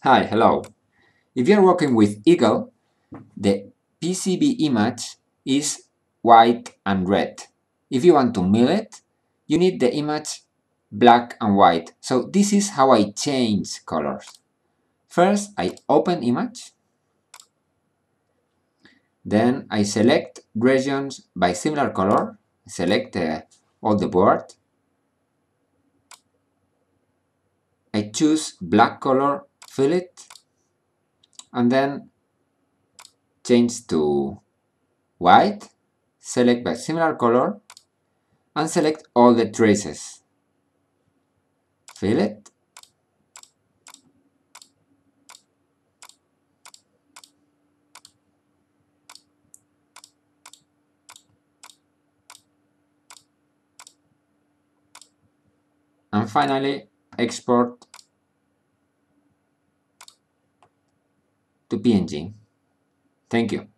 Hi, hello. If you're working with Eagle, the PCB image is white and red. If you want to mill it, you need the image black and white. So this is how I change colors. First, I open image. Then I select regions by similar color. Select all the board. I choose black color, fill it, and then change to white, select by similar color, and select all the traces. Fill it. And finally, export to PNG. Thank you.